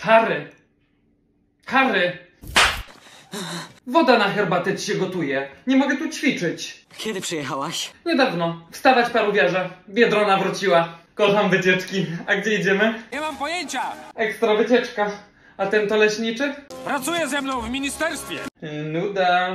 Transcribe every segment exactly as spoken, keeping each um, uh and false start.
Harry! Harry! Woda na herbatę ci się gotuje. Nie mogę tu ćwiczyć. Kiedy przyjechałaś? Niedawno. Wstawać, parówiarze. Biedrona wróciła. Kocham wycieczki. A gdzie idziemy? Nie mam pojęcia! Ekstra wycieczka. A ten to leśniczy? Pracuje ze mną w ministerstwie! Nuda.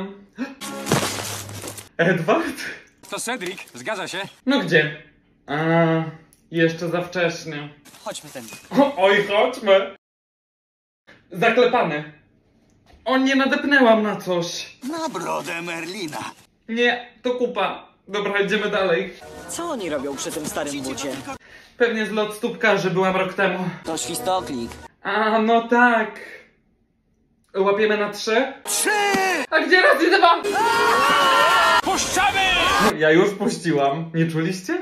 Edward? To Cedric, zgadza się? No gdzie? A, jeszcze za wcześnie. Chodźmy ten. O, oj, chodźmy. Zaklepane. O, nie nadepnęłam na coś. Na brodę Merlina. Nie, to kupa. Dobra, idziemy dalej. Co oni robią przy tym starym bucie? Pewnie zlot stópkarzy, byłam rok temu. To świstoklik. A, no tak. Łapiemy na trzy? Trzy! A gdzie raz i dwa? Puszczamy! Ja już puściłam. Nie czuliście?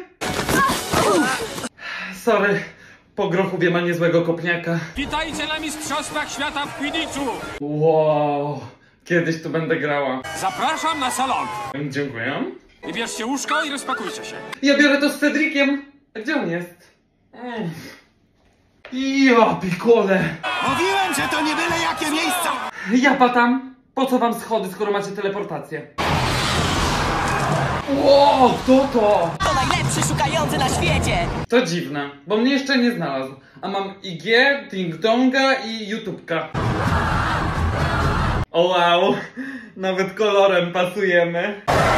Sorry. Po grochubie ma niezłego kopniaka. Witajcie na Mistrzostwach Świata w Quidditchu! Wow. Kiedyś tu będę grała. Zapraszam na salon! Dziękuję. Wybierzcie łóżko i rozpakujcie się. Ja biorę to z Cedriciem. A gdzie on jest? Mm. Ja pikole. Mówiłem, że to nie byle jakie miejsca! Ja patam. Po co wam schody, skoro macie teleportację? Wow, kto to? To najlepszy szukający na świecie! To dziwne, bo mnie jeszcze nie znalazł. A mam I G, Ding-Donga i YouTubka. O wow, nawet kolorem pasujemy.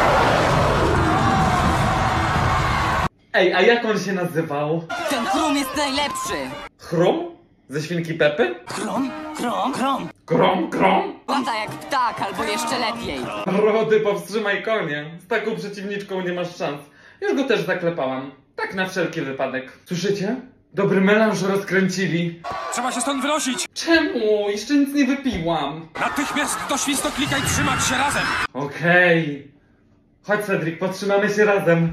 Ej, a jak on się nazywał? Ten Krum jest najlepszy! Chrum? Ze Świnki Pepy? Krum? Krum? Krum! Krom, krom? Lata jak ptak, albo jeszcze lepiej. Rody, powstrzymaj konie. Z taką przeciwniczką nie masz szans. Już go też zaklepałam. Tak na wszelki wypadek. Słyszycie? Dobry melanż rozkręcili. Trzeba się stąd wynosić! Czemu? Jeszcze nic nie wypiłam. Natychmiast do świstoklika i trzymać się razem! Okej. Chodź, Cedric, potrzymamy się razem.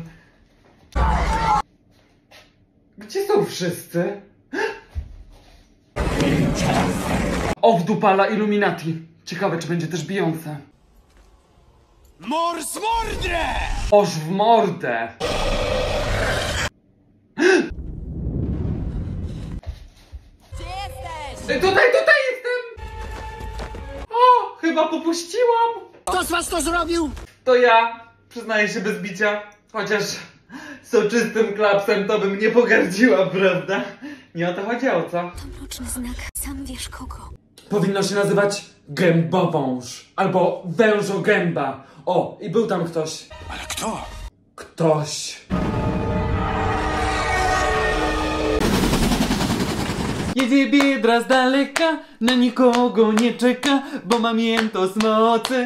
Gdzie są wszyscy? O, wdupala Illuminati. Ciekawe, czy będzie też bijące. Mors mordre! Oż w mordę. Gdzie jesteś? Ej, tutaj, tutaj jestem! O, chyba popuściłam. Kto z was to zrobił? To ja. Przyznaję się bez bicia. Chociaż soczystym klapsem to bym nie pogardziła, prawda? Nie o to chodziło, co? Mroczny znak, sam wiesz kogo. Powinno się nazywać gębowąż. Albo wężogęba. O, i był tam ktoś. Ale kto? Ktoś. Jedzie biedra z daleka, na nikogo nie czeka, bo ma mięto z mocy.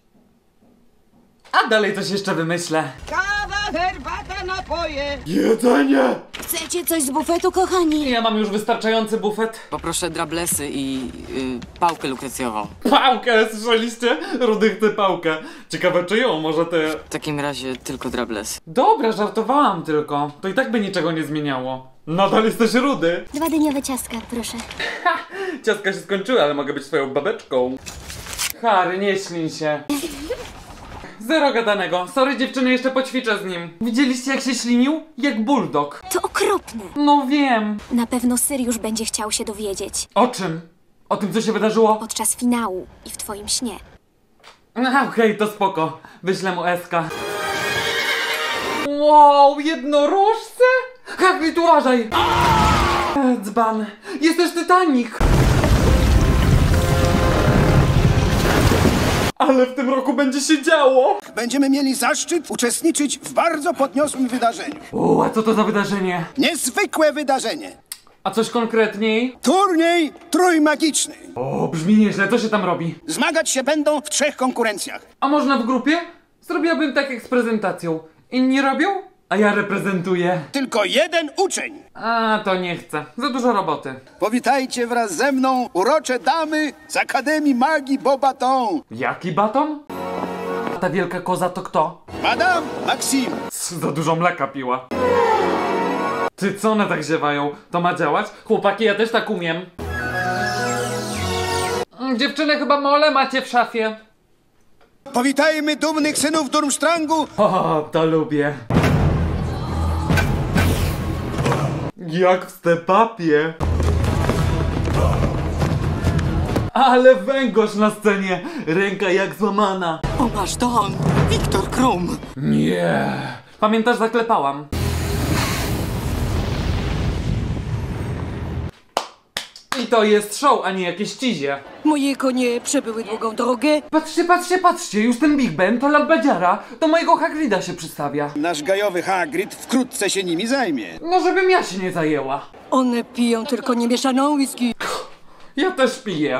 A dalej coś jeszcze wymyślę. Kawa, herbata, napoje! Jedzenie! Chcecie coś z bufetu, kochani? Ja mam już wystarczający bufet. Poproszę drablesy i y, pałkę lukrecjową. Pałkę, słyszeliście? Rudy chce pałkę. Ciekawe czy ją, może te... W takim razie tylko drablesy. Dobra, żartowałam tylko. To i tak by niczego nie zmieniało. Nadal jesteś rudy. Dwa dyniowe ciastka, proszę. Ciastka się skończyły, ale mogę być twoją babeczką. Harry, nie ślin się. Zero gadanego. Sorry dziewczyny, jeszcze poćwiczę z nim. Widzieliście jak się ślinił? Jak bulldog. To okropne. No wiem. Na pewno Syriusz będzie chciał się dowiedzieć. O czym? O tym co się wydarzyło? Podczas finału i w twoim śnie. A, okej, okay, to spoko. Wyślę mu eska. Wow, jednorożce? Hagrid, uważaj! E, dzban. Jest też Titanic. Ale w tym roku będzie się działo. Będziemy mieli zaszczyt uczestniczyć w bardzo podniosłym wydarzeniu. O, a co to za wydarzenie? Niezwykłe wydarzenie. A coś konkretniej? Turniej trójmagiczny. O, brzmi nieźle, co się tam robi? Zmagać się będą w trzech konkurencjach. A można w grupie? Zrobiłabym tak jak z prezentacją. Inni robią? A ja reprezentuję. Tylko jeden uczeń. A, to nie chcę. Za dużo roboty. Powitajcie wraz ze mną urocze damy z Akademii Magii Beauxbatons. Jaki baton? A ta wielka koza to kto? Madame Maxime. Za dużo mleka piła. Ty, co one tak ziewają? To ma działać? Chłopaki, ja też tak umiem. Dziewczyny, chyba mole macie w szafie. Powitajmy dumnych synów Durmstrangu. O, to lubię. Jak w stepapie. Ale węgorz na scenie! Ręka jak złamana. O, masz to on! Wiktor Krum! Nie. Pamiętasz, zaklepałam. I to jest show, a nie jakieś cizie. Moje konie przebyły długą drogę. Patrzcie, patrzcie, patrzcie, już ten Big Ben to Lalbadziara, to mojego Hagrida się przedstawia. Nasz gajowy Hagrid wkrótce się nimi zajmie. No żebym ja się nie zajęła. One piją tylko niemieszaną whisky. Ja też piję.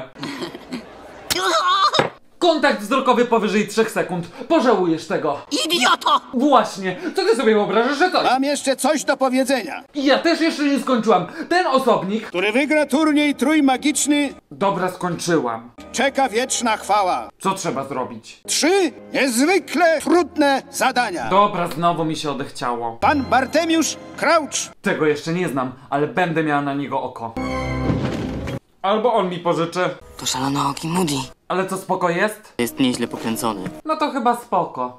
Kontakt wzrokowy powyżej trzech sekund. Pożałujesz tego. Idioto! Właśnie. Co ty sobie wyobrażasz, że coś? Mam jeszcze coś do powiedzenia. I ja też jeszcze nie skończyłam. Ten osobnik... Który wygra turniej trójmagiczny, Dobra, skończyłam. czeka wieczna chwała. Co trzeba zrobić? Trzy niezwykle trudne zadania. Dobra, znowu mi się odechciało. Pan Bartemiusz Crouch. Tego jeszcze nie znam, ale będę miała na niego oko. Albo on mi pożyczy. To szalonooki Moody. Ale co, spoko jest? Jest nieźle pokręcony. No to chyba spoko.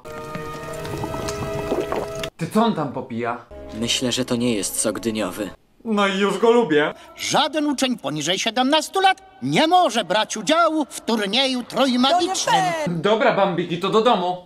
Ty co on tam popija? Myślę, że to nie jest sok dyniowy. No i już go lubię. Żaden uczeń poniżej siedemnastu lat nie może brać udziału w turnieju trójmagicznym. Dobra, Bambiki, to do domu.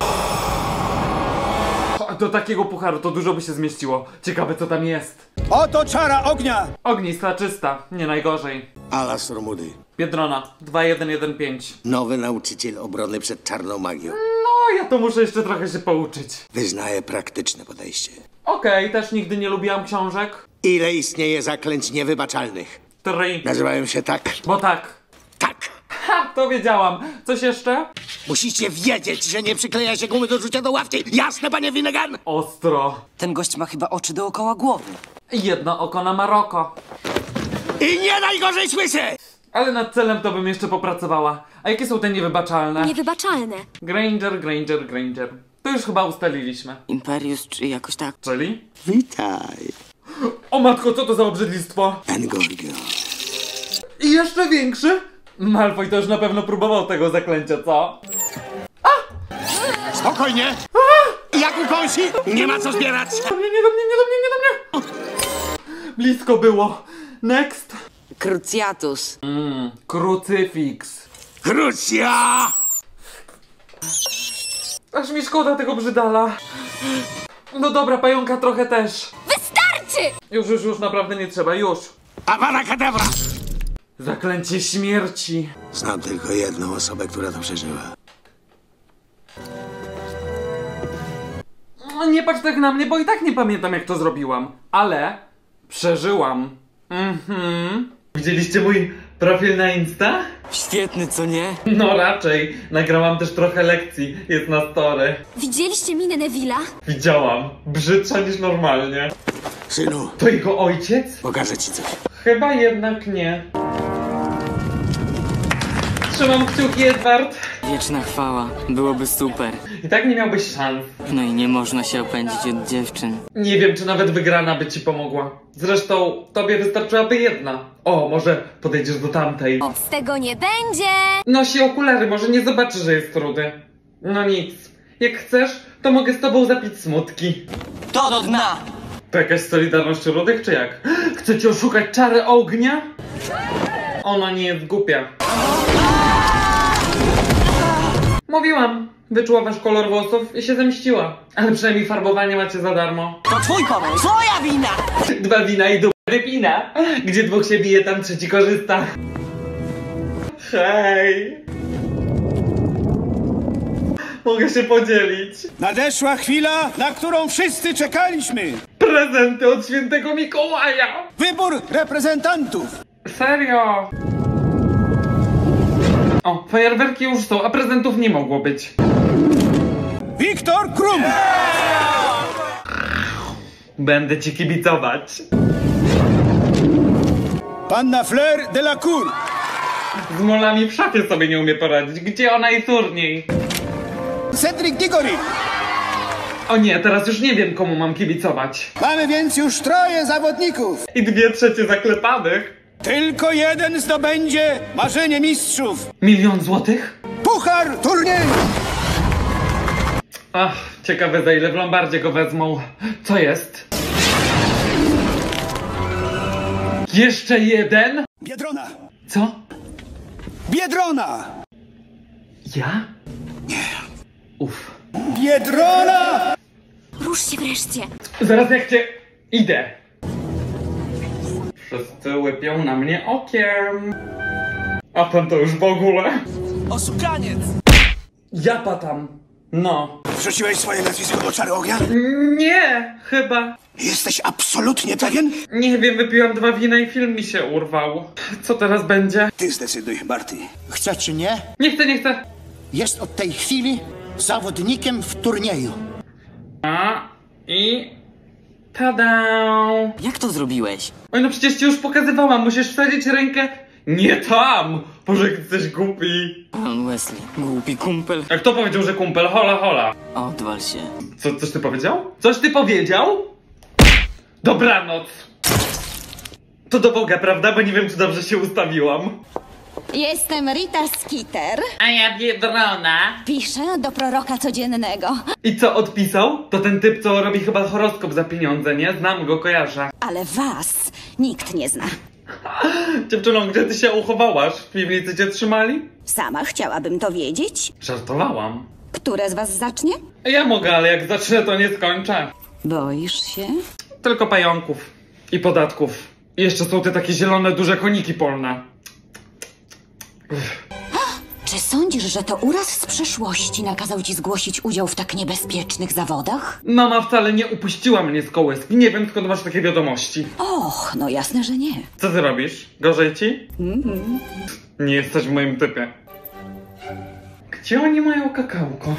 O, do takiego pucharu to dużo by się zmieściło. Ciekawe, co tam jest. Oto czara ognia. Ognista, czysta, nie najgorzej. Alastor Moody, Biedrona, dwa jeden jeden pięć. nowy nauczyciel obrony przed czarną magią. No, ja to muszę jeszcze trochę się pouczyć. Wyznaje praktyczne podejście. Okej, okay, też nigdy nie lubiłam książek. Ile istnieje zaklęć niewybaczalnych? Trzy. Nazywają się tak. Bo tak. Tak! Ha, to wiedziałam. Coś jeszcze? Musicie wiedzieć, że nie przykleja się gumy do rzucia do ławki. Jasne, panie Finnegan? Ostro. Ten gość ma chyba oczy dookoła głowy. Jedno oko na Maroko. I nie najgorzej słyszy! Ale nad celem to bym jeszcze popracowała. A jakie są te niewybaczalne? Niewybaczalne. Granger, Granger, Granger. To już chyba ustaliliśmy. Imperius czy jakoś tak. Czyli? Witaj, O matko, co to za obrzydlistwo? Engorgio. I jeszcze większy? Malfoy to już na pewno próbował tego zaklęcia, co? Spokojnie! Jak ukąsi? Nie ma co zbierać! Do mnie, nie do mnie, nie do mnie, nie do mnie! Blisko było. Next. Cruciatus. Mmm, krucyfiks. Krucja! Aż mi szkoda tego brzydala. No dobra, pająka trochę też. Wystarczy! Już, już, już, naprawdę nie trzeba, już. Avada Kedavra! Zaklęcie śmierci. Znam tylko jedną osobę, która to przeżyła. No, nie patrz tak na mnie, bo i tak nie pamiętam, jak to zrobiłam. Ale przeżyłam. Mhm. Widzieliście mój profil na Insta? Świetny, co nie? No raczej. Nagrałam też trochę lekcji. Jest na story. Widzieliście minę Neville'a? Widziałam. Brzydsza niż normalnie. Synu, To jego ojciec? pokażę ci coś. Chyba jednak nie. Trzymam kciuki, Edward. Wieczna chwała. Byłoby super. I tak nie miałbyś szans. No i nie można się opędzić od dziewczyn. Nie wiem, czy nawet wygrana by ci pomogła. Zresztą, tobie wystarczyłaby jedna. O, może podejdziesz do tamtej. Nic z tego nie będzie! Nosi okulary, może nie zobaczy, że jest rudy. No nic. Jak chcesz, to mogę z tobą zapić smutki. To do dna! To jakaś solidarność rudych, czy jak? Chcecie oszukać czary ognia? Ona nie jest głupia. Mówiłam. Wyczuła wasz kolor włosów i się zemściła. Ale przynajmniej farbowanie macie za darmo. To twój pomysł! Twoja wina! Dwa wina i dupy wypina. Gdzie dwóch się bije, tam trzeci korzysta. Hej. Mogę się podzielić. Nadeszła chwila, na którą wszyscy czekaliśmy. Prezenty od świętego Mikołaja. Wybór reprezentantów. Serio. O, fajerwerki już są, a prezentów nie mogło być. Wiktor Krum. Będę ci kibicować. Panna Fleur de la Cour. Z molami w szafie sobie nie umie poradzić. Gdzie ona i turniej? Cedric Diggory. O nie, teraz już nie wiem, komu mam kibicować. Mamy więc już troje zawodników. I dwie trzecie zaklepanych. Tylko jeden zdobędzie marzenie mistrzów. Milion złotych? Puchar turnieju. Ach, ciekawe za ile w Lombardzie go wezmą. Co jest? Jeszcze jeden? Biedrona. Co? Biedrona. Biedrona! Ja? Nie. Uff. Biedrona! Rusz się wreszcie. Zaraz jak cię... idę. Wszyscy łypią na mnie okiem. A ten to już w ogóle. Oszukaniec! Ja patam. No. Wrzuciłeś swoje nazwisko do czary ognia? Nie, chyba. Jesteś absolutnie pewien? Nie wiem, wypiłam dwa wina i film mi się urwał. Co teraz będzie? Ty zdecyduj, Barty. Chce czy nie, Nie chcę, nie chcę. jest od tej chwili zawodnikiem w turnieju. A i... tada! Jak to zrobiłeś? Oj, no przecież ci już pokazywałam. Musisz wsadzić rękę... Nie tam! Boże, jesteś głupi. Ron Wesley, głupi kumpel. A kto powiedział, że kumpel? Hola, hola. Odwal się. Co, coś ty powiedział? Coś ty powiedział? Dobranoc. To do Boga, prawda? Bo nie wiem, czy dobrze się ustawiłam. Jestem Rita Skeeter. A ja Biedrona. Piszę do proroka codziennego. I co, odpisał? To ten typ, co robi chyba horoskop za pieniądze, nie? Znam go, kojarzę. Ale was nikt nie zna. Dziewczyno, gdzie ty się uchowałaś? W piwnicy cię trzymali? Sama chciałabym to wiedzieć. Żartowałam. Które z was zacznie? Ja mogę, ale jak zacznę, to nie skończę. Boisz się? Tylko pająków. I podatków. I jeszcze są te takie zielone, duże koniki polne. Czy sądzisz, że to uraz z przeszłości nakazał ci zgłosić udział w tak niebezpiecznych zawodach? Mama wcale nie upuściła mnie z kołyski. Nie wiem, skąd masz takie wiadomości. Och, no jasne, że nie. Co ty robisz? Gorzej ci? Mhm. Nie jesteś w moim typie. Gdzie oni mają kakałko?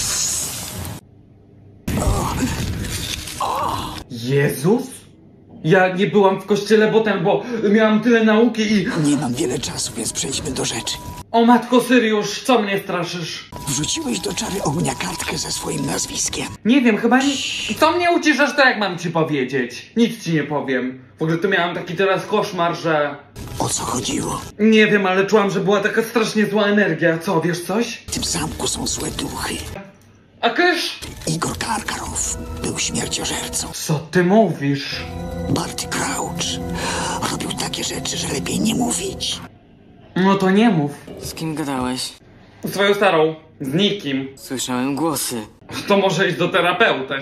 Jezus? Ja nie byłam w kościele, bo ten, bo miałam tyle nauki i... Nie mam wiele czasu, więc przejdźmy do rzeczy. O matko Syriusz, co mnie straszysz? Wrzuciłeś do czary ognia kartkę ze swoim nazwiskiem. Nie wiem, chyba nie... Co mnie uciszasz, to jak mam ci powiedzieć? Nic ci nie powiem. W ogóle to miałam taki teraz koszmar, że... O co chodziło? Nie wiem, ale czułam, że była taka strasznie zła energia. Co, wiesz coś? W tym zamku są złe duchy. A kysz? Igor Karkarow był śmierciożercą. Co ty mówisz? Barty Crouch robił takie rzeczy, że lepiej nie mówić. No to nie mów. Z kim gadałeś? Z swoją starą. Z nikim. Słyszałem głosy. To może iść do terapeuty.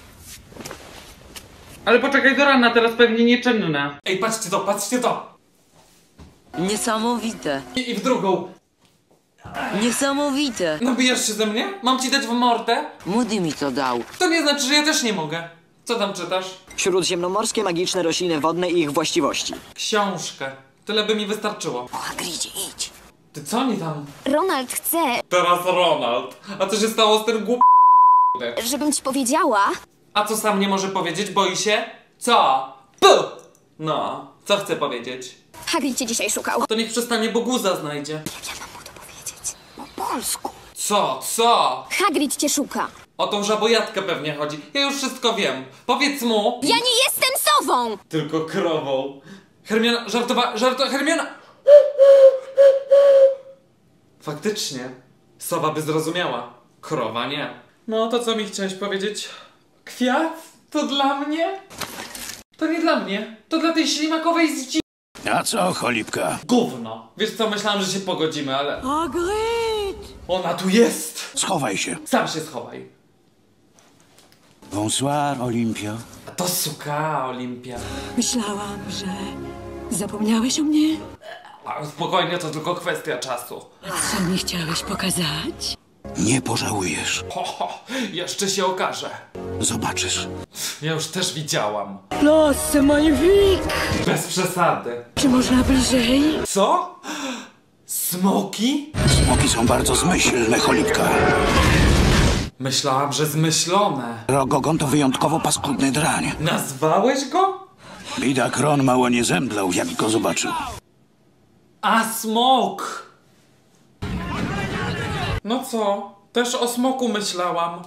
Ale poczekaj do rana, teraz pewnie nieczynne. Ej, patrzcie to, patrzcie to! Niesamowite. I, i w drugą. Niesamowite. Nabijesz się ze mnie? Mam ci dać w mordę? Moody mi to dał. To nie znaczy, że ja też nie mogę. Co tam czytasz? Śródziemnomorskie magiczne rośliny wodne i ich właściwości. Książkę. Tyle by mi wystarczyło. O, Hagridzie, idź. Ty co oni tam? Ronald chce, Teraz Ronald. A co się stało z tym głup... żebym ci powiedziała. A co sam nie może powiedzieć? Boi się? Co? Puh! No, co chce powiedzieć? Hagrid cię dzisiaj szukał. To niech przestanie, bo guza znajdzie. Ja mam mu to powiedzieć. Po polsku. Co? Co? Hagrid cię szuka. O tą żabojatkę pewnie chodzi. Ja już wszystko wiem. Powiedz mu... Ja nie jestem sową! Tylko krową. Hermiona, żartowa... Żarto... Hermiona... Faktycznie. Sowa by zrozumiała. Krowa nie. No to co mi chciałeś powiedzieć? Kwiat? To dla mnie? To nie dla mnie. To dla tej ślimakowej z dzi... A co, cholipka? Gówno. Wiesz co, myślałam, że się pogodzimy, ale... Hagrid! Ona tu jest! Schowaj się. Sam się schowaj. Bonsoir, Olimpio. A to suka, Olimpia. Myślałam, że zapomniałeś o mnie? A spokojnie, to tylko kwestia czasu. Co mi chciałeś pokazać? Nie pożałujesz. Ho, ho, jeszcze się okaże. Zobaczysz. Ja już też widziałam. Los magnifique! Bez przesady. Czy można bliżej? Co? Smoki? Smoki są bardzo zmyślne, cholipka. Myślałam, że zmyślone. Rogogon to wyjątkowo paskudny drań. Nazwałeś go? Bidak Ron mało nie zemdlał, jak go zobaczył. A smok! No co? Też o smoku myślałam.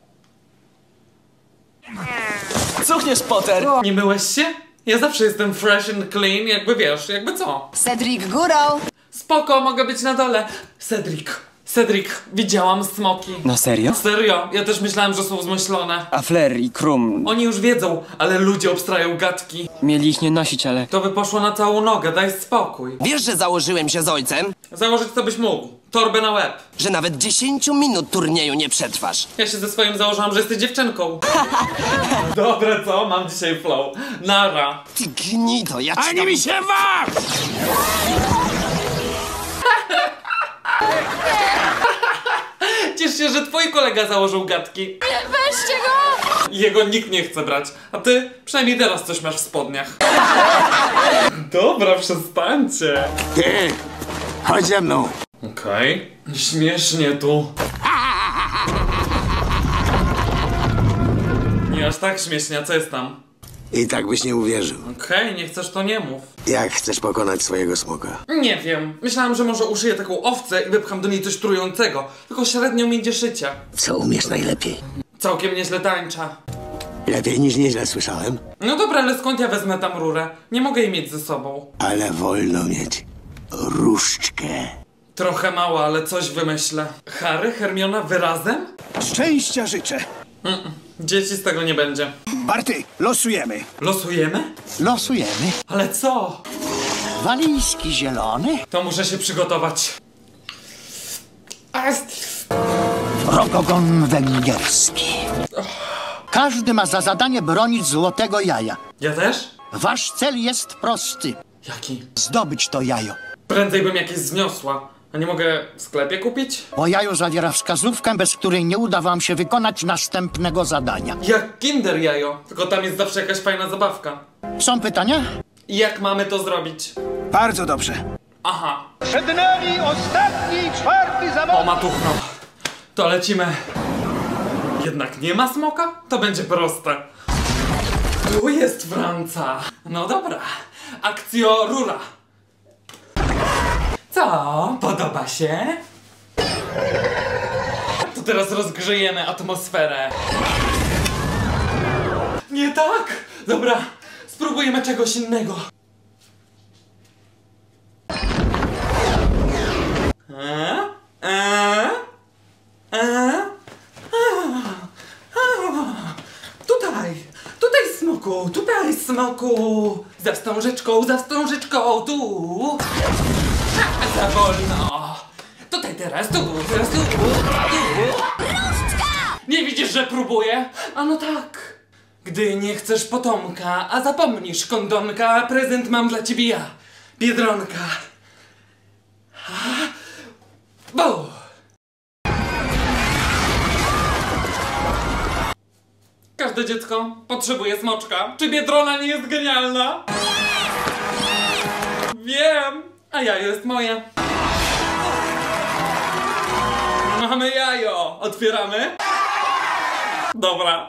Cuchniesz, Potter! Nie myłeś się? Ja zawsze jestem fresh and clean, jakby wiesz, jakby co? Cedric górą! Spoko, mogę być na dole. Cedric, Cedric, widziałam smoki. Na serio? Serio, ja też myślałem, że są zmyślone. A Flair i Krum... Oni już wiedzą, ale ludzie obstrają gadki. Mieli ich nie nosić, ale... To by poszło na całą nogę, daj spokój. Wiesz, że założyłem się z ojcem, Założyć to byś mógł. Torbę na łeb. że nawet dziesięciu minut turnieju nie przetrwasz. Ja się ze swoim założyłam, że jesteś dziewczynką. Dobre, co? Mam dzisiaj flow. Nara. Ty gnido, ja ci Ani dam... mi się waż! Ciesz się, że twój kolega założył gadki. Weźcie go! Jego nikt nie chce brać. A ty przynajmniej teraz coś masz w spodniach. Dobra, przestańcie. Ty, chodź ze mną. Okej. Okay. Śmiesznie tu. Nie aż tak śmiesznie, a co jest tam? I tak byś nie uwierzył. Okej, okay, nie chcesz, to nie mów. Jak chcesz pokonać swojego smoka? Nie wiem. Myślałem, że może uszyję taką owcę i wypcham do niej coś trującego. Tylko średnio mi idzie szycie. Co umiesz najlepiej? Całkiem nieźle tańcza. Lepiej niż nieźle słyszałem. No dobra, ale skąd ja wezmę tam rurę? Nie mogę jej mieć ze sobą. Ale wolno mieć różdżkę. Trochę mała, ale coś wymyślę. Harry, Hermiona, wy razem? Szczęścia życzę. Mm, dzieci z tego nie będzie. Barty, losujemy. Losujemy? Losujemy. Ale co? Walijski zielony, To muszę się przygotować. rogogon węgierski. Każdy ma za zadanie bronić złotego jaja. Ja też? Wasz cel jest prosty. Jaki? Zdobyć to jajo. Prędzej bym jakieś zniosła. A nie mogę w sklepie kupić? Bo jajo zawiera wskazówkę, bez której nie uda wam się wykonać następnego zadania. Jak Kinder jajo. Tylko tam jest zawsze jakaś fajna zabawka. Są pytania? I jak mamy to zrobić? Bardzo dobrze. Aha. Przed nami ostatni, czwarty zawód. O matuchno. To lecimy. Jednak nie ma smoka? To będzie proste. Tu jest Franca. No dobra. Akcjo rura. Co? Podoba się? To teraz rozgrzejemy atmosferę. Nie tak! Dobra, spróbujemy czegoś innego. A? A? A? Tutaj, tutaj smoku, tutaj smoku. Za wstążeczką, za wstążeczką, tu. A, za wolno. Tutaj teraz, tu, teraz tu, tu. Nie widzisz, że próbuję? A no tak. Gdy nie chcesz potomka, a zapomnisz kondonka, prezent mam dla ciebie ja, Biedronka. Bo. Każde dziecko potrzebuje smoczka. Czy Biedrona nie jest genialna? Wiem, a jajo jest moje. Mamy jajo. Otwieramy? Dobra.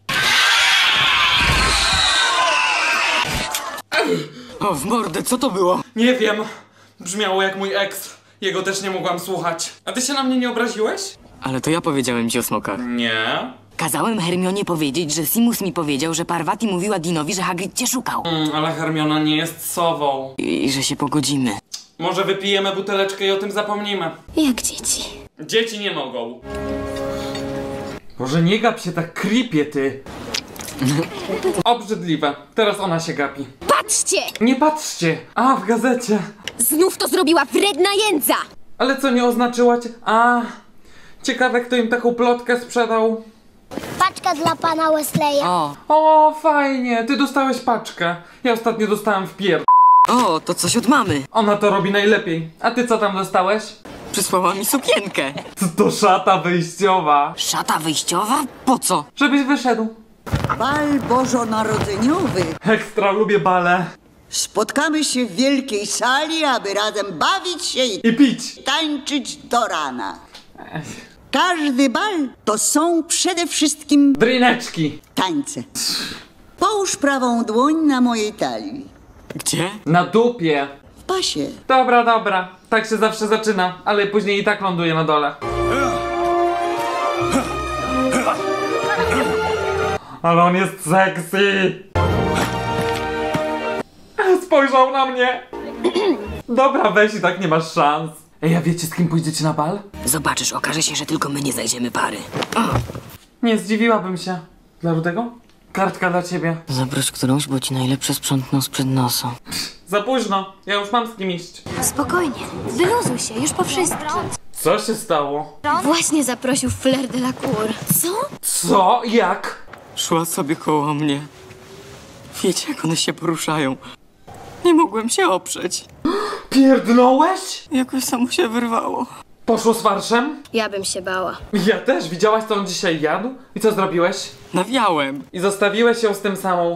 O, w mordę, co to było? Nie wiem. Brzmiało jak mój ex. Jego też nie mogłam słuchać. A ty się na mnie nie obraziłeś? Ale to ja powiedziałem ci o smokach. Nie. Kazałem Hermionie powiedzieć, że Simus mi powiedział, że Parvati mówiła Deanowi, że Hagrid cię szukał. Mm, ale Hermiona nie jest sową. I, I że się pogodzimy. Może wypijemy buteleczkę i o tym zapomnimy. Jak dzieci. Dzieci nie mogą. Boże, nie gap się tak creepie, ty. Obrzydliwe. Teraz ona się gapi. Patrzcie! Nie patrzcie! A, w gazecie. Znów to zrobiła wredna jędza! Ale co nie oznaczyła cię? A, ciekawe, kto im taką plotkę sprzedał. Paczka dla pana Wesleya. O, O, fajnie, ty dostałeś paczkę. Ja ostatnio dostałem w pier... o, to coś od mamy. Ona to robi najlepiej. A ty co tam dostałeś? Przysłała mi sukienkę. To, to szata wyjściowa. Szata wyjściowa? Po co? Żebyś wyszedł. Bal bożonarodzeniowy. Ekstra, lubię bale. Spotkamy się w wielkiej sali, aby razem bawić się i, I pić. tańczyć do rana. Każdy bal to są przede wszystkim Drineczki. tańce. Połóż prawą dłoń na mojej talii. Gdzie? Na dupie. W pasie. Dobra, dobra. Tak się zawsze zaczyna, ale później i tak ląduje na dole. Ale on jest sexy. Spojrzał na mnie. Dobra, weź i tak nie masz szans. Ej, a wiecie, z kim pójdziecie na bal? Zobaczysz, okaże się, że tylko my nie znajdziemy pary. O. Nie zdziwiłabym się. Dla Rudego? Kartka dla ciebie. Zaproś którąś, bo ci najlepsze sprzątną sprzed nosa. Za późno, ja już mam z kim iść. Spokojnie, wyluzuj się, już po wszystkim. Co się stało? Właśnie zaprosił Fleur de la Cour. Co? Co? Jak? Szła sobie koło mnie. Wiecie, jak one się poruszają. Nie mogłem się oprzeć. Pierdnąłeś? Jakoś samo się wyrwało. Poszło z farszem? Ja bym się bała. Ja też. Widziałaś, co on dzisiaj jadł? I co zrobiłeś? Nawiałem. I zostawiłeś ją z tym samą...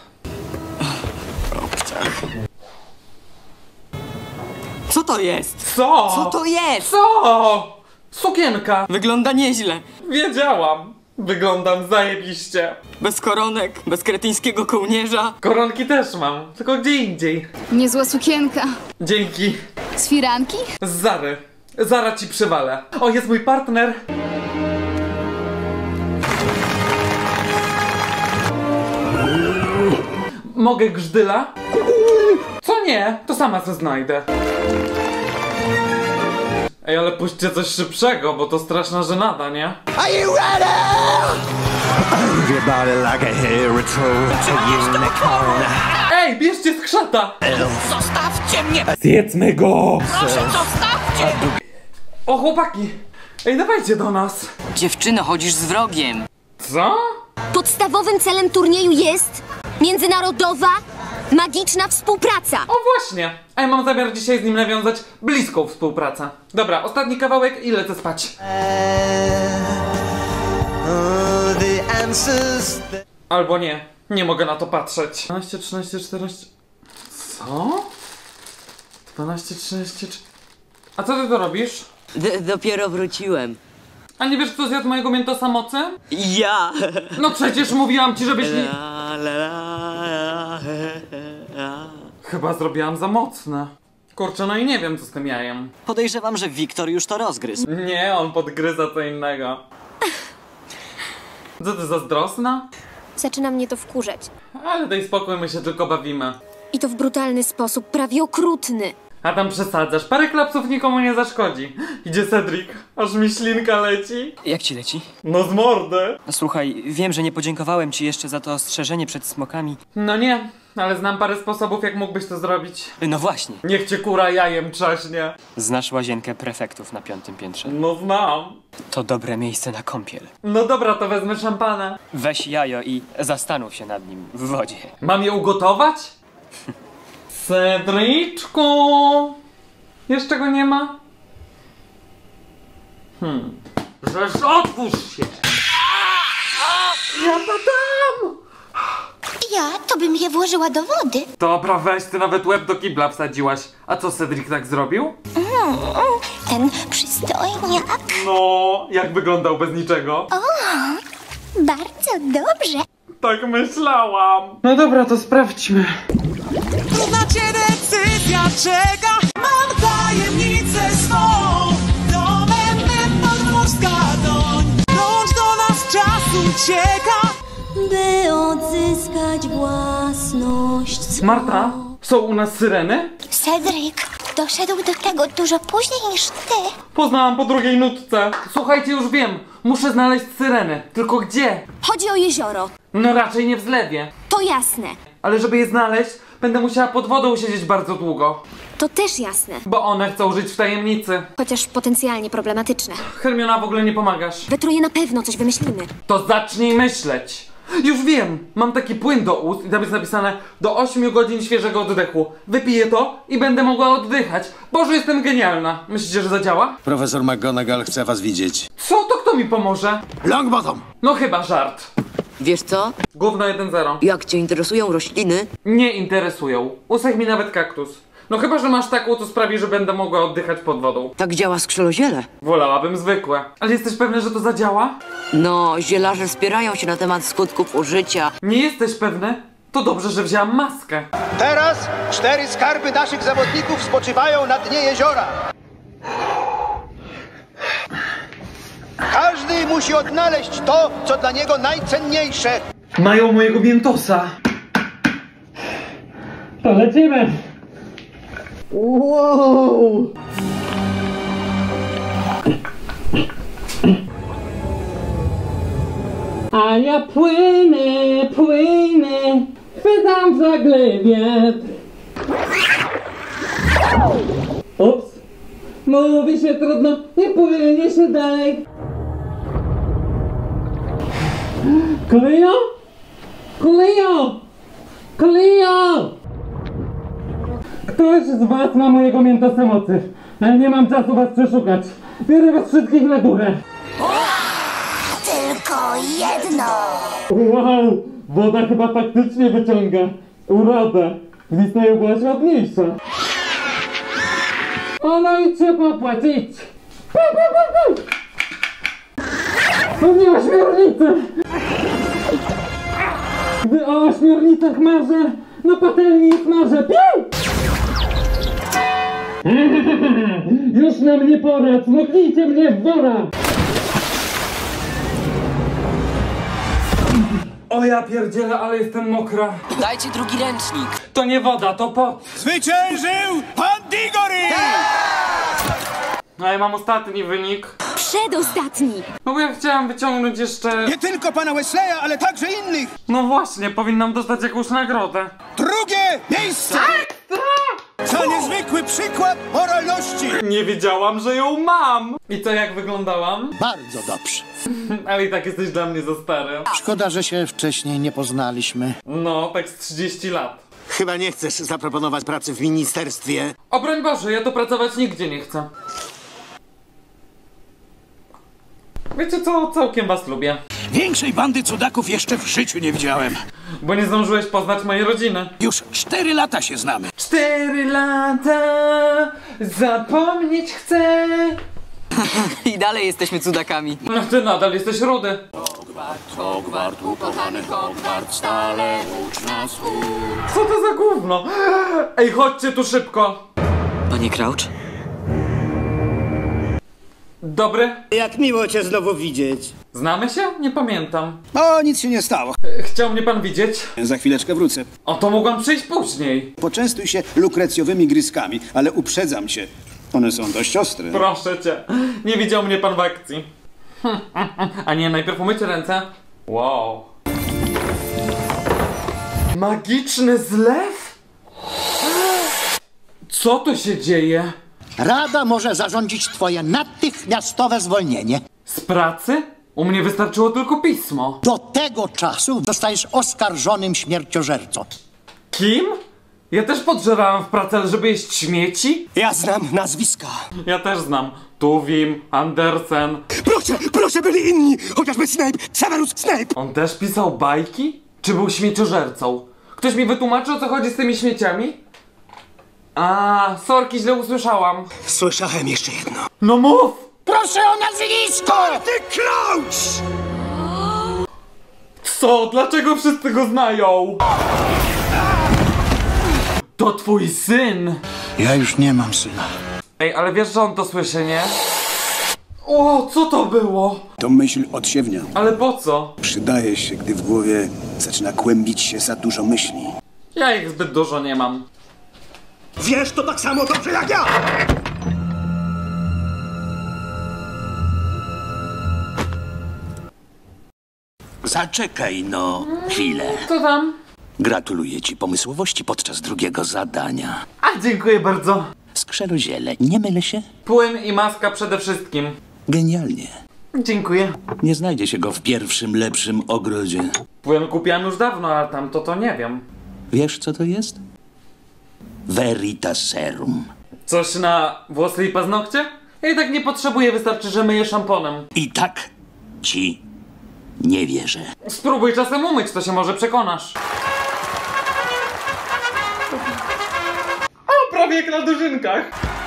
Co to jest? Co? Co to jest? Co? Sukienka. Wygląda nieźle. Wiedziałam. Wyglądam zajebiście. Bez koronek, bez kretyńskiego kołnierza. Koronki też mam, tylko gdzie indziej. Niezła sukienka. Dzięki. Z firanki? Z Zary. Zara ci przywalę. O, jest mój partner. Mogę grzdyla? Co nie? To sama co znajdę. Ej, ale puśćcie coś szybszego, bo to straszna żenada, nie? Are you ready? Everybody like a hero troll in the corner. Ej, bierzcie skrzata! Zostawcie mnie! Zjedzmy go! Proszę, zostawcie! O, chłopaki! Ej, dawajcie do nas! Dziewczyno, chodzisz z wrogiem. Co? Podstawowym celem turnieju jest międzynarodowa, magiczna współpraca. O właśnie! A ja mam zamiar dzisiaj z nim nawiązać bliską współpracę. Dobra, ostatni kawałek i lecę spać. Albo nie, nie mogę na to patrzeć. dwanaście, trzynaście, czternaście... Co? dwanaście, trzynaście... A co ty to robisz? D dopiero wróciłem. A nie wiesz, kto zjadł mojego miętosa mocy? Ja! No przecież mówiłam ci, żebyś nie... La, la, la, la. Chyba zrobiłam za mocne. Kurczę, no i nie wiem, co z tym jajem. Podejrzewam, że Wiktor już to rozgryzł. Nie, on podgryza co innego. Co ty, zazdrosna? Zaczyna mnie to wkurzać. Ale daj spokój, my się tylko bawimy. I to w brutalny sposób, prawie okrutny. A tam przesadzasz, parę klapsów nikomu nie zaszkodzi. Idzie Cedric, aż mi ślinka leci. Jak ci leci? No z mordy. Słuchaj, wiem, że nie podziękowałem ci jeszcze za to ostrzeżenie przed smokami. No nie, ale znam parę sposobów, jak mógłbyś to zrobić. No właśnie. Niech cię kura jajem trzaśnie. Znasz łazienkę prefektów na piątym piętrze? No znam. To dobre miejsce na kąpiel. No dobra, to wezmę szampana. Weź jajo i zastanów się nad nim w wodzie. Mam je ugotować? Cedriczku! Jeszcze go nie ma? Hmm. Żeż otwórz się! Ja to dam! Ja to bym je włożyła do wody. Dobra, weź, ty nawet łeb do kibla wsadziłaś. A co Cedric tak zrobił? Mm, ten przystojniak. No, jak wyglądał bez niczego? O, bardzo dobrze. Tak myślałam. No dobra, to sprawdźmy. Trudna cię decyzja czeka. Mam tajemnicę swą. Domem mym podmorska doń. Dąż do nas czas ucieka, by odzyskać własność. Marta, są u nas syreny? Cedric doszedł do tego dużo później niż ty. Poznałam po drugiej nutce. Słuchajcie, już wiem. Muszę znaleźć syreny. Tylko gdzie? Chodzi o jezioro. No raczej nie w zlewie. To jasne. Ale żeby je znaleźć, będę musiała pod wodą siedzieć bardzo długo. To też jasne. Bo one chcą żyć w tajemnicy. Chociaż potencjalnie problematyczne. Hermiona, w ogóle nie pomagasz. We troje na pewno coś wymyślimy. To zacznij myśleć. Już wiem, mam taki płyn do ust i tam jest napisane do ośmiu godzin świeżego oddechu. Wypiję to i będę mogła oddychać. Boże, jestem genialna. Myślicie, że zadziała? Profesor McGonagall chce was widzieć. Co? To kto mi pomoże? Longbottom! No chyba żart. Wiesz co? Gówno jeden zero. Jak cię interesują rośliny? Nie interesują. Usech mi nawet kaktus. No chyba, że masz taką, to sprawi, że będę mogła oddychać pod wodą. Tak działa skrzeloziele. Wolałabym zwykłe. Ale jesteś pewny, że to zadziała? No, zielarze spierają się na temat skutków użycia. Nie jesteś pewny? To dobrze, że wzięłam maskę. Teraz cztery skarby naszych zawodników spoczywają na dnie jeziora. Każdy musi odnaleźć to, co dla niego najcenniejsze. Mają mojego miętosa. To lecimy. Wow. A ja płynę, płynę, chwytam w żagle wiatr. Ups, mówi się trudno, nie płynie się dalej. Klejo? Klejo! Klejo! Ktoś z was ma mojego miętosa mocy, ale nie mam czasu was przeszukać. Biorę was wszystkich na górę. Tylko jedno! Wow, woda chyba faktycznie wyciąga urodę. W Disneyu byłaś ładniejsza. O, no i trzeba płacić. To nie ośmiornicę! Gdy o ośmiornicach marzę, na patelni jest marzę. Piu! Już na mnie pora, cmoknijcie mnie w wora! O ja pierdzielę, ale jestem mokra. Dajcie drugi ręcznik. To nie woda, to pot. Zwyciężył pan Digory! A ja mam ostatni wynik. Przedostatni. No bo ja chciałam wyciągnąć jeszcze... Nie tylko pana Wesleya, ale także innych! No właśnie, powinnam dostać jakąś nagrodę. Drugie miejsce! Za niezwykły przykład moralności! Nie wiedziałam, że ją mam! I co, jak wyglądałam? Bardzo dobrze. Ale i tak jesteś dla mnie za stary. Szkoda, że się wcześniej nie poznaliśmy. No, tak z trzydzieści lat. Chyba nie chcesz zaproponować pracy w ministerstwie. O broń Boże, ja tu pracować nigdzie nie chcę. Wiecie co, całkiem was lubię. Większej bandy cudaków jeszcze w życiu nie widziałem. Bo nie zdążyłeś poznać mojej rodziny. Już cztery lata się znamy. Cztery lata, zapomnieć chcę. I dalej jesteśmy cudakami. No ty nadal jesteś rudy. Hogwart, Hogwart, ukochany Hogwart, stale ucz nas ucz. Co to za gówno? Ej, chodźcie tu szybko. Panie Crouch? Dobry. Jak miło cię znowu widzieć. Znamy się? Nie pamiętam. O, nic się nie stało. Chciał mnie pan widzieć? Za chwileczkę wrócę. O, to mogłam przyjść później. Poczęstuj się lukrecjowymi gryzkami, ale uprzedzam cię. One są dość ostre. Proszę cię. Nie widział mnie pan w akcji. A nie, najpierw umycie ręce. Wow. Magiczny zlew? Co tu się dzieje? Rada może zarządzić twoje natychmiastowe zwolnienie. Z pracy? U mnie wystarczyło tylko pismo. Do tego czasu zostajesz oskarżonym śmierciożercą. Kim? Ja też podżerałem w pracy, ale żeby jeść śmieci? Ja znam nazwiska. Ja też znam. Tuwim, Andersen. Proszę, proszę, byli inni. Chociażby Snape, Severus Snape. On też pisał bajki? Czy był śmieciożercą? Ktoś mi wytłumaczy, o co chodzi z tymi śmieciami? A, sorki, źle usłyszałam. Słyszałem jeszcze jedno. No mów! Proszę o nazwisko! Ty Crouch! Co? Dlaczego wszyscy go znają? To twój syn! Ja już nie mam syna. Ej, ale wiesz, że on to słyszy, nie? O, co to było? To myśl odsiewnia. Ale po co? Przydaje się, gdy w głowie zaczyna kłębić się za dużo myśli. Ja ich zbyt dużo nie mam. Wiesz to tak samo dobrze jak ja! Zaczekaj no chwilę. Co tam? Gratuluję ci pomysłowości podczas drugiego zadania. A, dziękuję bardzo. Skrzeloziele, nie mylę się? Płyn i maska przede wszystkim. Genialnie. Dziękuję. Nie znajdzie się go w pierwszym, lepszym ogrodzie. Płyn kupiłam już dawno, ale tamto to nie wiem. Wiesz, co to jest? Veritaserum. Coś na włosy i paznokcie? Ja i tak nie potrzebuję, wystarczy, że myję szamponem. I tak ci nie wierzę. Spróbuj czasem umyć, to się może przekonasz. O, prawie jak na dożynkach.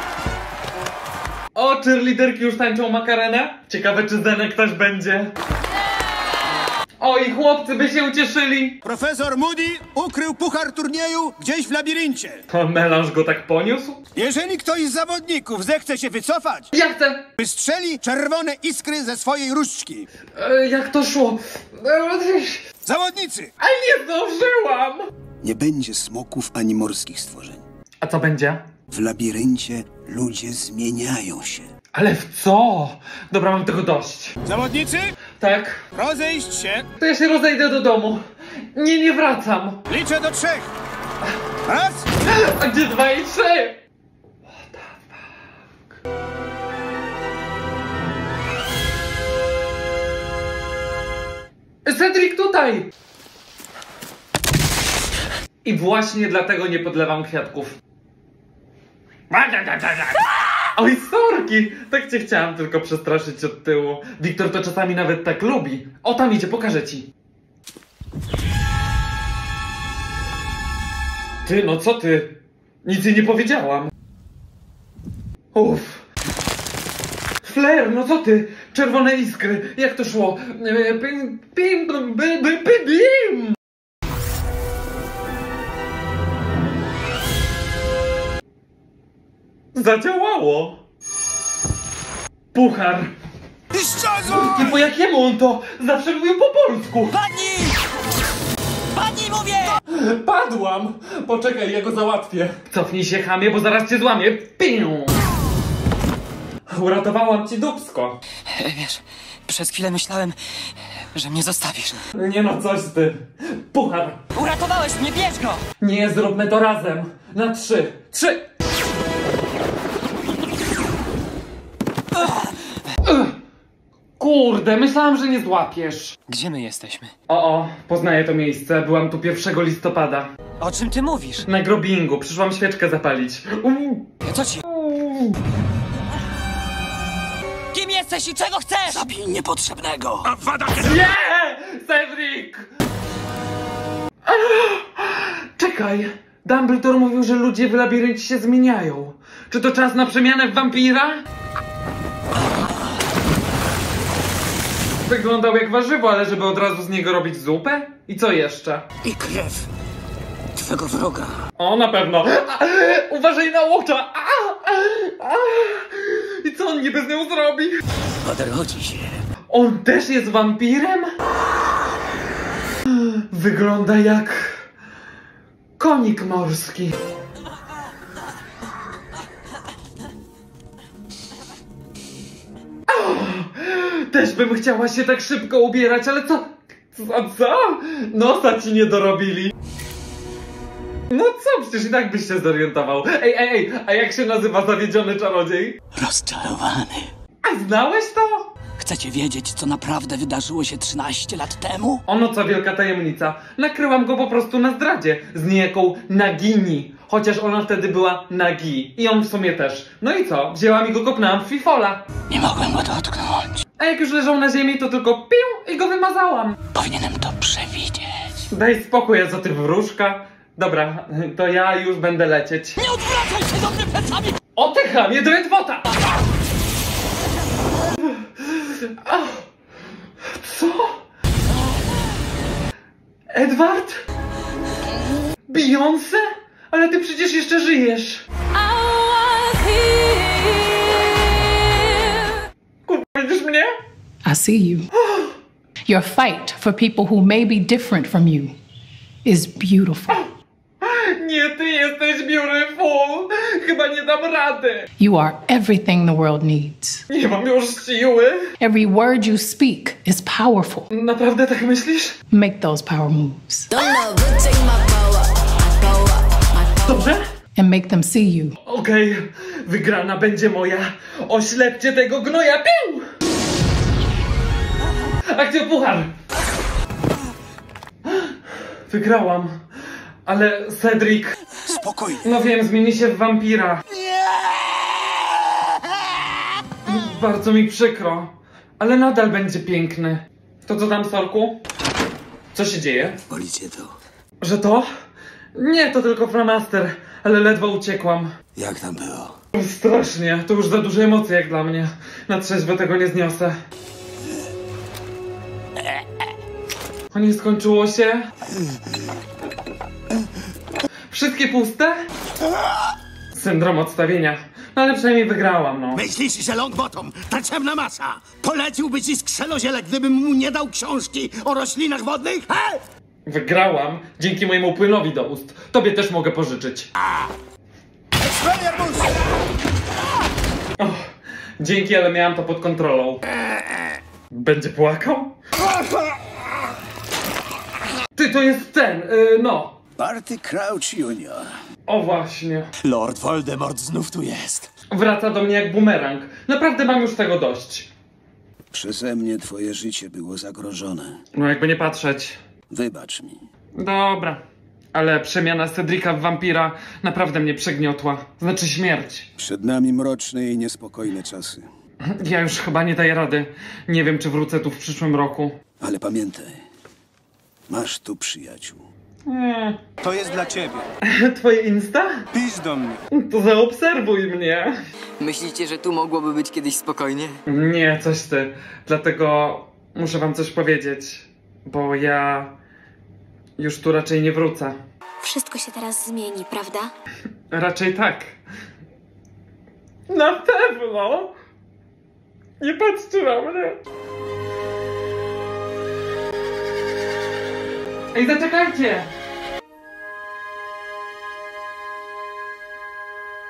O, cheerleaderki już tańczą makarenę? Ciekawe, czy Zenek też będzie. O, i chłopcy by się ucieszyli. Profesor Moody ukrył puchar turnieju gdzieś w labiryncie. A melanż go tak poniósł? Jeżeli ktoś z zawodników zechce się wycofać, Ja chcę. wystrzeli czerwone iskry ze swojej różdżki. E, jak to szło? E, Zawodnicy! A nie zdążyłam! Nie będzie smoków ani morskich stworzeń. A co będzie? W labiryncie ludzie zmieniają się. Ale w co? Dobra, mam tego dość. Zawodnicy? Tak. Rozejść się. To ja się rozejdę do domu. Nie, nie wracam. Liczę do trzech. Raz. A gdzie dwa i trzy? What the fuck? Cedric tutaj! I właśnie dlatego nie podlewam kwiatków. Oj, sorki! Tak cię chciałam tylko przestraszyć od tyłu. Wiktor to czasami nawet tak lubi. O, tam idzie, pokażę ci. Ty, no co ty? Nic jej nie powiedziałam. Uff. Flair, no co ty? Czerwone iskry. Jak to szło? Pim, pim, pim, pim, pim, pim. Zadziałało. Puchar. I po jakiemu on to? Zawsze mówił po polsku. Padnij! Padnij, mówię! Padłam! Poczekaj, ja go załatwię. Cofnij się, chamie, bo zaraz cię złamię. Piu! Uratowałam ci dupsko. Wiesz, przez chwilę myślałem, że mnie zostawisz. Nie no, coś ty. Puchar. Uratowałeś mnie, bierz go! Nie, zróbmy to razem. Na trzy. Trzy! Kurde, myślałam, że nie złapiesz. Gdzie my jesteśmy? O, o, poznaję to miejsce. Byłam tu pierwszego listopada. O czym ty mówisz? Na grobingu. Przyszłam świeczkę zapalić. Uuu. Co ci? Uuu. Kim jesteś i czego chcesz? Zabij niepotrzebnego. Nie! Cedric! Czekaj. Dumbledore mówił, że ludzie w labiryncie się zmieniają. Czy to czas na przemianę w wampira? Wyglądał jak warzywo, ale żeby od razu z niego robić zupę? I co jeszcze? I krew twego wroga. O, na pewno. Uważaj na łocza! I co on niby z nią zrobi? Odrodzi się. On też jest wampirem? Wygląda jak konik morski. Też bym chciała się tak szybko ubierać, ale co? Co? co? Nosa ci nie dorobili. No co? Przecież i tak byś się zorientował. Ej, ej, ej, a jak się nazywa zawiedziony czarodziej? Rozczarowany. A znałeś to? Chcecie wiedzieć, co naprawdę wydarzyło się trzynaście lat temu? Ono co wielka tajemnica. Nakryłam go po prostu na zdradzie z niejaką Nagini. Chociaż ona wtedy była Nagi. I on w sumie też. No i co? Wzięłam i go kopnęłam w fifola. Nie mogłem go dotknąć. A jak już leżał na ziemi, to tylko pił i go wymazałam. Powinienem to przewidzieć. Daj spokój, a co ty wróżka? Dobra, to ja już będę lecieć. Nie odwracaj się do mnie plecami! O ty chamie, do Edwota! Co? Edward? Beyoncé? Ale ty przecież jeszcze żyjesz. Kurwa, widzisz mnie? I see you. Your fight for people who may be different from you is beautiful. Nie, ty jesteś beautiful. Chyba nie dam rady. You are everything the world needs. Nie mam już siły. Every word you speak is powerful. Naprawdę tak myślisz? Make those power moves. Dobrze? And make them see you. Okej, okay. Wygrana będzie moja. Oślepcie tego gnoja. Piu! Akcja puchar. Wygrałam. Ale Cedric... Spokojnie. No wiem, zmieni się w wampira. Bardzo mi przykro. Ale nadal będzie piękny. To co tam, Sorku? Co się dzieje? Policie to. Że to? Nie, to tylko flamaster. Ale ledwo uciekłam. Jak tam było? Strasznie. To już za duże emocje jak dla mnie. Na trzeźwo tego nie zniosę. O, nie skończyło się? Wszystkie puste? Syndrom odstawienia. No ale przynajmniej wygrałam, no. Myślisz, że Longbottom ta ciemna masa poleciłby ci skrzeloziele, gdybym mu nie dał książki o roślinach wodnych? He? Wygrałam dzięki mojemu płynowi do ust. Tobie też mogę pożyczyć. Oh, Dzięki, ale miałam to pod kontrolą. Będzie płakał? Ty, to jest ten, yy, no. Barty Crouch junior O właśnie. Lord Voldemort znów tu jest. Wraca do mnie jak bumerang. Naprawdę mam już tego dość. Przeze mnie twoje życie było zagrożone. No jakby nie patrzeć. Wybacz mi. Dobra. Ale przemiana Cedrika w wampira naprawdę mnie przegniotła. Znaczy śmierć. Przed nami mroczne i niespokojne czasy. Ja już chyba nie daję rady. Nie wiem, czy wrócę tu w przyszłym roku. Ale pamiętaj, masz tu przyjaciół. Nie. To jest dla ciebie. Twoje Insta? Pisz do mnie. To zaobserwuj mnie. Myślicie, że tu mogłoby być kiedyś spokojnie? Nie, coś ty. Dlatego muszę wam coś powiedzieć. Bo ja już tu raczej nie wrócę. Wszystko się teraz zmieni, prawda? Raczej tak. Na pewno. Nie patrzcie na mnie. Ej, zaczekajcie!